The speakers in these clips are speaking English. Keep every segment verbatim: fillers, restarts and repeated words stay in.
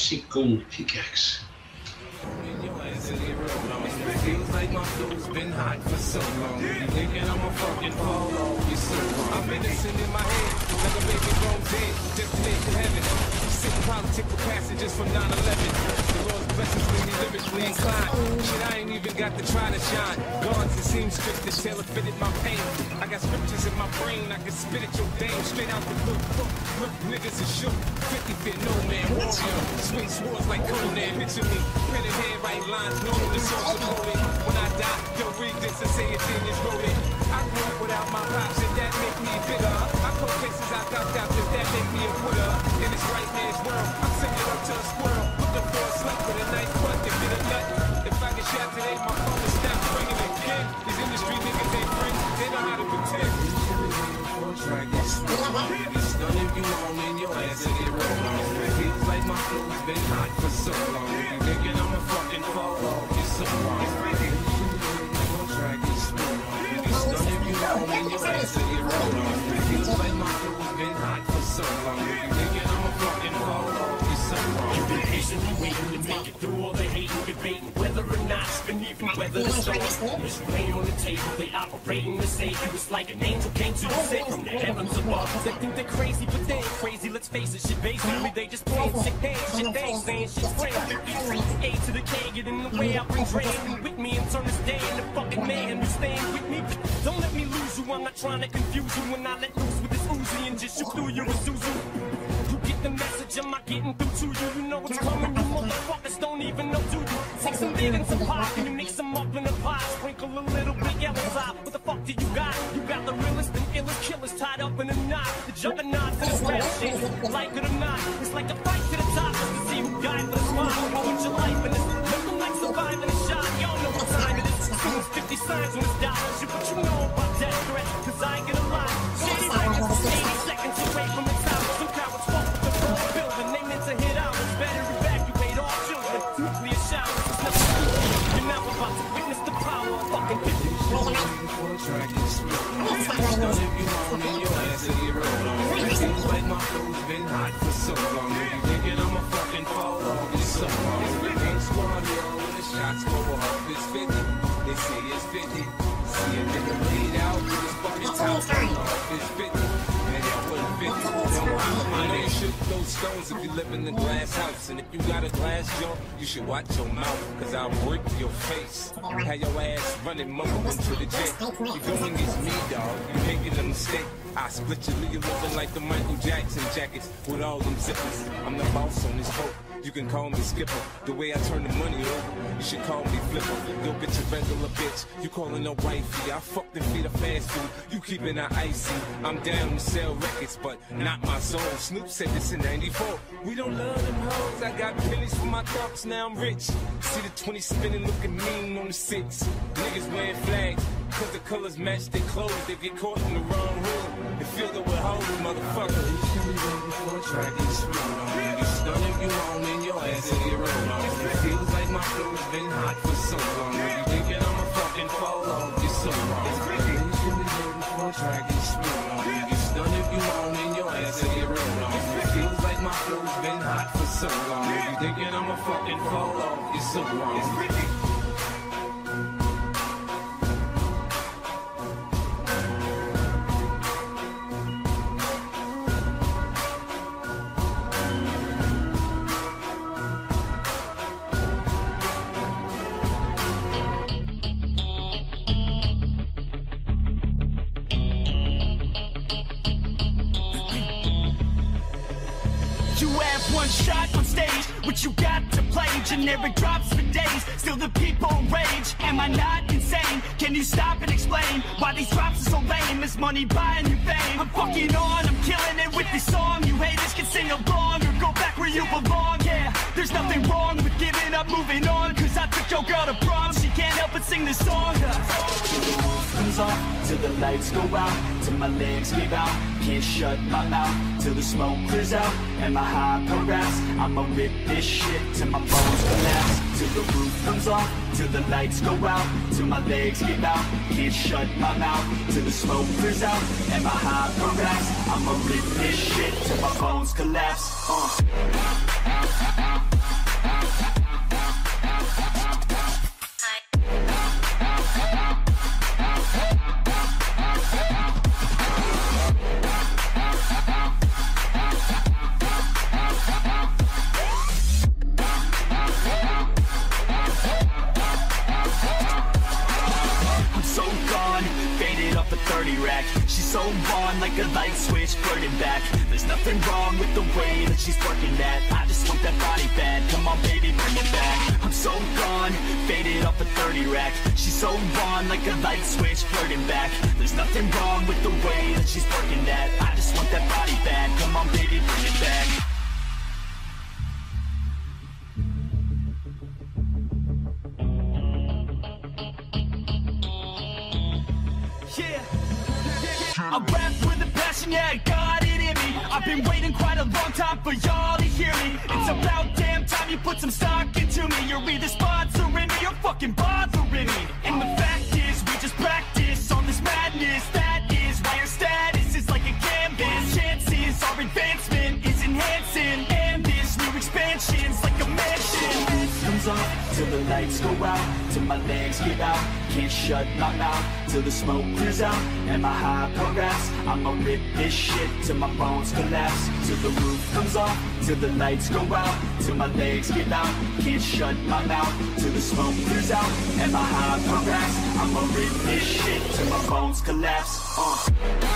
com Kickaxe. Feels like my flow's been hot for so long. You thinking I'm a fucking fall off? You're so wrong. I'm innocent in my head, like a baby grown dead, destined to heaven. Sitting political passengers from nine eleven. The Lord's blessings made me lyrically inclined. Shit, I ain't even got to try to shine. Guards and seamstresses tailor fitted my pain. I got scriptures in my brain, I can spit at your dame straight out the book. Look, niggas are shook. fifty fit no man warrior. Swing swords like Conan. Picture me, pen and hand, write lines, known to source of poet. When I die, yo, read this and say a genius wrote it. I grew up without my pops, and that make me bitter. I call cases I got out, does that make me a quitter? In this right man's world, I'm singing up to a squirrel. Looking for a slug with a nice butt to get a nut. If I get shot today, my phone will stop ringing again. These industry niggas ain't friends, they know how to pretend. It's done if you want in your ass to get rolled on. It feels like my flow's been hot for so long. You thinking I'm a fucking fall off? You're so wrong. Feels like my flow's been hot for so long. You thinking I'm a fucking fall off? You're so wrong. You've been patiently waiting to make it through all the hate and debate, whether or not it's been even weather the storm. There's rain on the table, they operating to save you. It's like an angel came to us from the heavens above. They think they're crazy, but they ain't crazy. Let's face it, shit basically they just playing sick days. Shit they ain't saying shit's frame. A to the K, get in the way, I bring drain with me and turn this day into fucking man. You staying with me? Don't let me lose you. I'm not trying to confuse you when I let loose with this Uzi and just shoot through you with Suzu. You get the message, I'm not getting through to you. You know what's coming, you motherfuckers don't even know, do you? Take some big and some pop, and you mix them up in a pot. Sprinkle a little bit yellow top. What the fuck do you got? You got the realest and illest killers tied up in a knot. The juggernauts and the rap shit, like it or not. It's like a fight to the top, just to see who died for the spot. You put your life in this, looking like surviving a shot. Y'all know what time it is. Soon as fifty signs on this dollar. Shit, what you know about death threats? Cause I ain't gonna lie. Shady records, eighty seconds away from the top. Some cowards fuck with the whole building. They meant to hit out. It's better evacuate all children. Nuclear showers. It's nothing. You're now about to witness the power of fucking fifty. Feels like my flow's been hot for so long. You thinking I'm a fucking fall off? You're so wrong. It's been squad, yo. When the shots go off, it's fifty. They say it's fifty. See a nigga bleed out with his fucking top off. It's fifty. Man, y'all put fifty. Don't hide my name. Shoot those stones if you live in a glass house. And if you got a glass jaw, you should watch your mouth. Cause I'll break your face. Have your ass running mumbling to the jet. You going against me, dog. You making a mistake. I split your leave looking like the Michael Jackson jackets with all them zippers. I'm the boss on this boat. You can call me Skipper. The way I turn the money over, you should call me Flipper. Yo, bitch, a regular bitch. You calling her wifey. I fuck the feet of fast food. You keeping her icy. I'm down to sell records, but not my soul. Snoop said this in ninety-four. We don't love them hoes. I got pennies for my thoughts, now I'm rich. See the twenty spinning, looking mean on the six. Niggas wearing flags, cause the colors match their clothes. They get caught in the wrong hood. They feel that we're hoes, motherfucker. You stun if you want in your ass and get rolled on. It feels like my flow's been hot for so long. You thinking I'm a fucking fall off? You're so wrong. You stun if you want in your ass and get rolled on. It feels like my flow's been hot for so long. You thinking I'm a fucking fall off? You're so wrong. One shot on stage, what you got to play? Generic drops for days, still the people rage. Am I not insane? Can you stop and explain why these drops are so lame? Is money buying you fame? I'm fucking on, I'm killing it with this song. You haters can sing along or go back where you belong. Yeah, there's nothing wrong with giving up, moving on. Cause I took your girl to prom, she can't help but sing this song. Till the roof comes off, till the lights go out, till my legs give out, can't shut my mouth, till the smoke clears out, and my high harass. I'ma rip this shit till my bones collapse. Till the roof comes off, till the lights go out, till my legs give out, can't shut my mouth, till the smoke clears out, and my high harass. I'ma rip this shit till my bones collapse. Uh. thirty rack. She's so on like a light switch, flirting back. There's nothing wrong with the way that she's working that. I just want that body bad, come on baby, bring it back. I'm so gone, faded off a thirty rack. She's so on like a light switch, flirting back. There's nothing wrong with the way that she's working that. I just want that body bad, come on baby, bring it back. I rap with a passion, yeah, I got it in me. I've been waiting quite a long time for y'all to hear me. It's about damn time you put some stock into me. You're either sponsoring me or fucking bothering me. And the fact is, we just practice on this madness. That is why your status is like a canvas. Chances our advancement is enhancing, and this new expansion's like a mansion. Comes off till the lights go out, till my legs give out. Can't shut my mouth till the smoke clears out. And my high progress, I'ma rip this shit till my bones collapse. Till the roof comes off, till the lights go out, till my legs give out. Can't shut my mouth till the smoke clears out. And my high progress, I'ma rip this shit till my bones collapse. uh.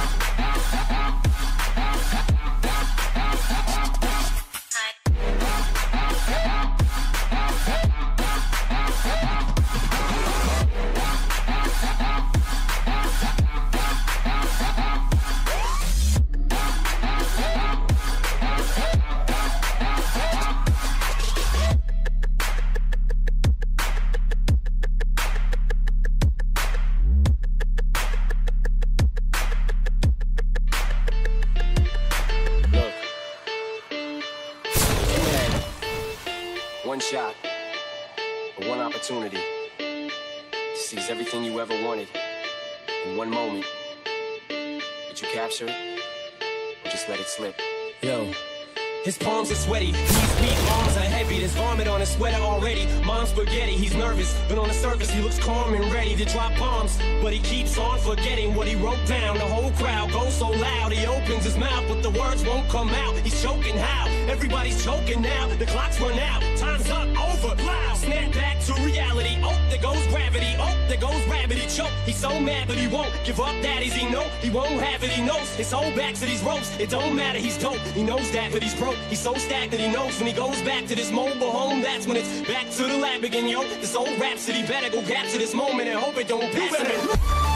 One shot, or one opportunity to seize everything you ever wanted in one moment. Did you capture it, or just let it slip? Yo. His palms are sweaty, knees weak, arms are heavy. There's vomit on his sweater already. Mom's spaghetti, he's nervous, but on the surface he looks calm and ready to drop bombs. But he keeps on forgetting what he wrote down. The whole crowd goes so loud, he opens his mouth, but the words won't come out. He's choking how? Everybody's choking now. The clock's run out, time's up, over, loud. Snap back to reality. Oh, there goes gravity. Oh, there goes rabbit. He choke. He's so mad, but he won't give up. Daddies, he know he won't have it. He knows his whole back to these ropes. It don't matter, he's dope. He knows that, but he's broke. He's so stagnant, he knows when he goes back to this mobile home, that's when it's back to the lab again, yo. This old rhapsody better go capture this moment and hope it don't pass him.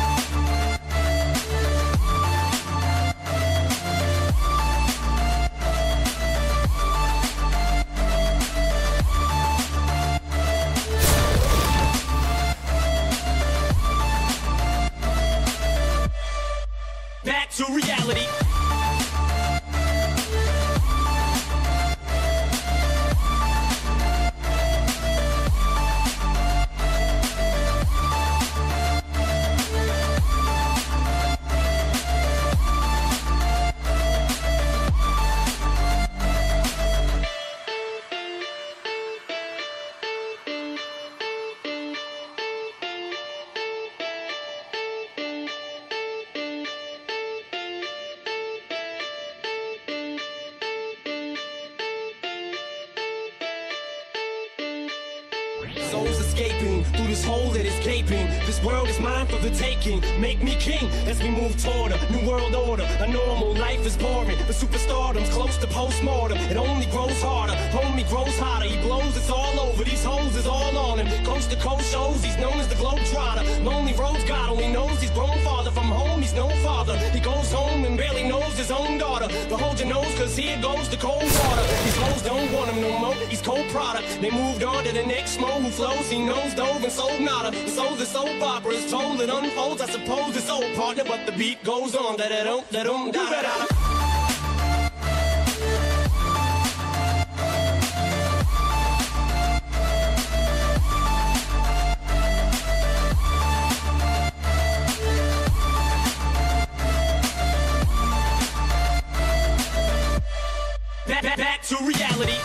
Back to reality. Souls escaping through this hole that is gaping. This world is mine for the taking. Make me king as we move toward a new world order. A normal life is boring, but superstardom's close to postmortem. It only grows harder, homie grows hotter. He blows, it's all over. These hoes is all on him. Coast to coast shows, he's known as the Globetrotter. Lonely roads, God only knows he's grown farther from home. He's no father. He goes home and barely knows his own daughter. But hold your nose, cause here goes the cold water. These hoes don't want him no more. He's cold product. They moved on to the next mo who flows. He knows dove and sold nada. The soul's a soap opera is told, it unfolds. I suppose it's old partner, but the beat goes on. Da da dum da dum da da da. Back, back, back to reality.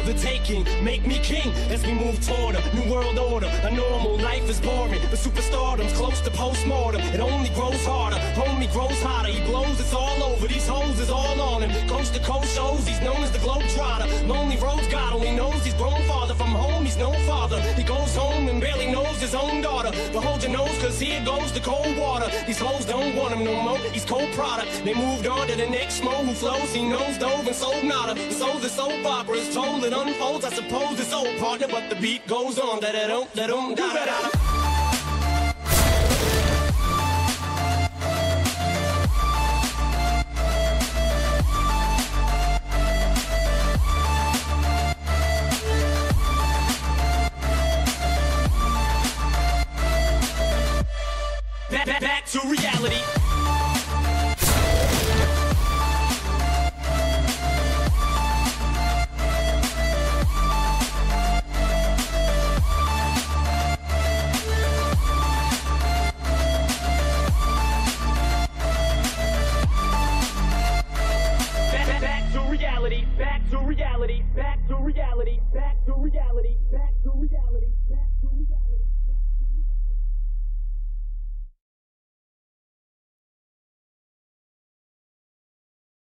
the taking. Make me king as we move toward a new world order. A normal life is boring, but superstardom's close to postmortem. It only grows harder, homie grows hotter. He blows, it's all over. These hoes is all on him. Coast to coast shows, he's known as the Globetrotter. Lonely roads, God only knows he's grown farther from home. He's no father. He goes home and barely knows his own daughter. But hold your nose, cause here goes the cold water. These hoes don't want him no more. He's cold product. They moved on to the next schmo who flows. He knows dove and sold nada. So the soap opera is told, it unfolds. I suppose it's old partner, but the beat goes on. Da da dum da dum da da da. Back, back, back to reality. Back, back, back to reality. Back to reality. Back to reality. Back to reality. Back to reality.